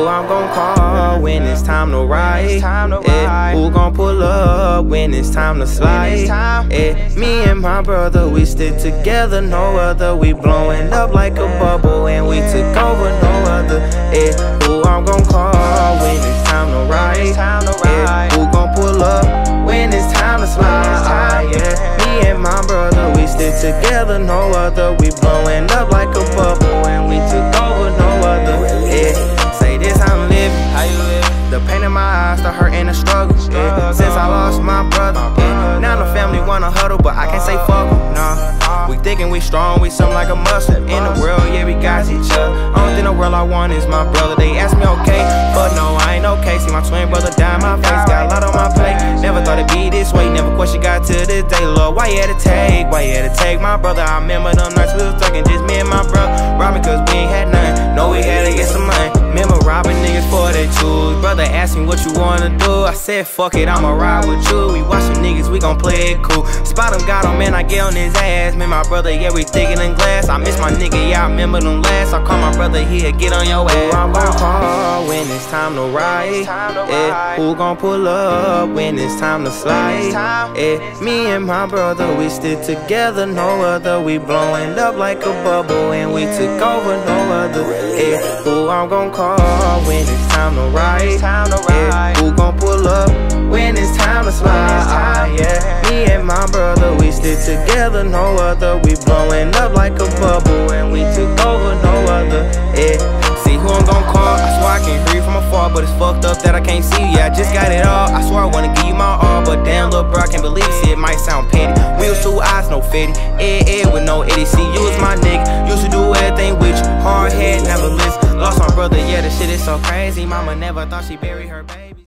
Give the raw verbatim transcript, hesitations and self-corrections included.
who I'm gon' call when it's time to ride? Yeah, who gon' pull up when it's time to slide? Yeah, me and my brother, we stick together, no other. We blowing up like a bubble and we took over, no other. Yeah, who I'm gon' call when it's time to ride? Yeah, who gon' pull up when it's time to slide? Yeah, me and my brother, we stick together, no other. We blowing up like a bubble and we took over, no other. Yeah, say this, I'm living. How you living? The pain in my eyes, the hurt and the struggle. Yeah, since I lost my brother. Yeah, now the family wanna huddle, but I can't say fuck em, nah. We thinking we strong, we something like a muscle. In the world, yeah, we got each other. Only thing in the world I want is my brother. They ask me okay, but no, I ain't okay. See my twin brother die in my face, got a lot on my plate. Never thought it'd be this way, never question God to this day. Lord, why you had to take, why you had to take my brother? I remember them nights we was talking, just me and my brother. Robbing cause we ain't had nothing, no, we had to get some money. Remember robbing niggas for they choose. Brother asked me what you wanna do, I said fuck it, I'ma ride with you. We watching niggas, we gon' play it cool. Spot him, got him, man, I get on his ass. Man, my brother, yeah, we thicker than glass. I miss my nigga, yeah, I remember them last. I call my brother here, get on your ass. Who I'm gon' call when it's time to ride? Yeah, who gon' pull up when it's time to slide? Yeah, me and my brother, we stick together, no other. We blowing up like a bubble and we took over, no other. Yeah, who I'm gon' call when it's time to ride? Yeah, who gon' pull up when it's time to slide? Yeah, me and my brother, we stick together, no other. We blowing up like a bubble and we took over, no other. Yeah, see who I'm gon' call. I swear I can hear you from afar, but it's fucked up that I can't see you. Yeah, I just got it all. I swear I wanna give you my all, but damn, little bro, I can't believe it. It might sound petty. Wheels, two eyes, no fitty. Eh, eh, with no Eddie. See, you was my nigga. Used to do everything with you. Hard head, never listen. Lost my brother, yeah, the shit is so crazy. Mama never thought she buried her baby.